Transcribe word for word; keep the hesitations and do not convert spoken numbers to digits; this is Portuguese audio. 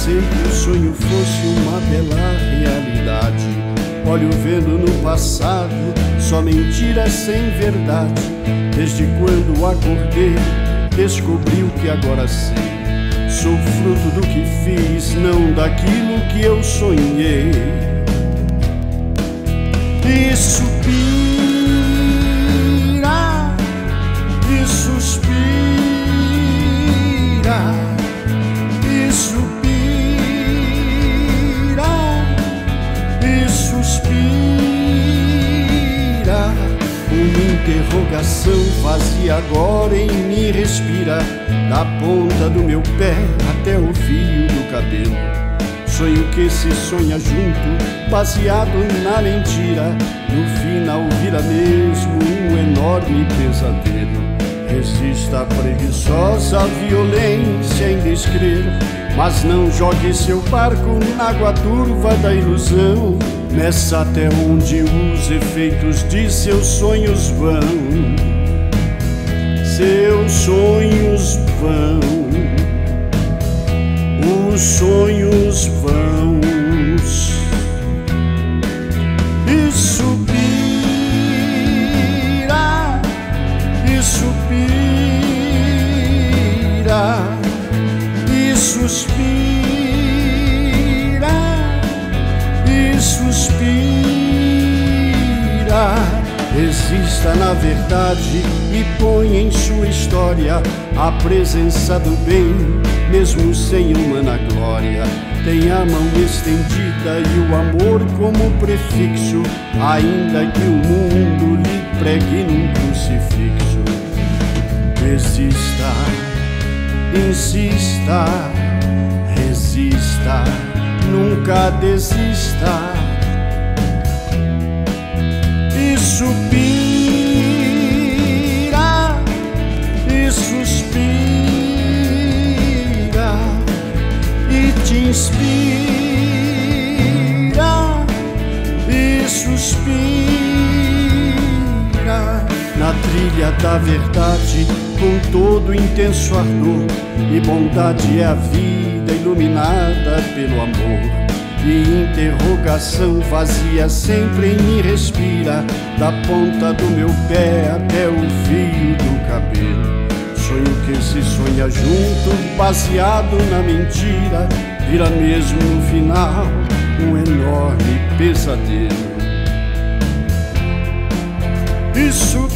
sempre o sonho fosse uma bela realidade. Olho vendo no passado só mentiras sem verdade. Desde quando acordei, descobri o que agora sei. Sou fruto do que fiz, não daquilo que eu sonhei. E suspira, e suspira, e suspira, e suspira. Uma interrogação vazia agora em mim respira, da ponta do meu pé até o fio do cabelo. Sonho que se sonha junto, baseado na mentira. No final vira mesmo um enorme pesadelo. Resista à preguiçosa violência em descrer, mas não jogue seu barco na água turva da ilusão. Meça até onde os efeitos de seus sonhos vão. Seus sonhos vão, os sonhos vão. E suspira, e suspira, e suspira, e suspira. Resista na verdade e põe em sua história a presença do bem, mesmo sem humana glória. Tem a mão estendida e o amor como prefixo, ainda que o mundo lhe pregue num crucifixo. Resista, insista, resista, nunca desista. E suspira, e suspira, e te inspira, e suspira. Na trilha da verdade, com todo intenso ardor, e bondade é a vida iluminada pelo amor. E interrogação vazia sempre em mim respira, da ponta do meu pé até o fio do cabelo. Sonho que se sonha junto, baseado na mentira, vira mesmo no final um enorme pesadelo. Isso